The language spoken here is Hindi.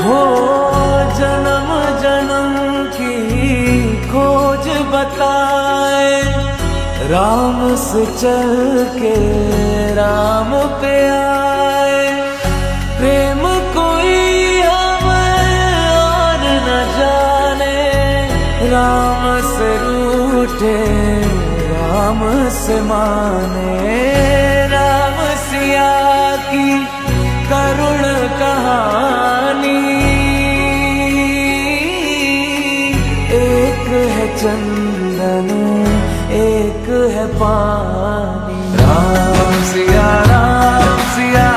हो जन्म जन्म की खोज बताए, राम से चल के राम पे आए। प्रेम कोई हमें और न जाने, राम से रूठे राम से माने। राम सिया की करुण कहानी, एक है चंदन एक है पानी। राम सिया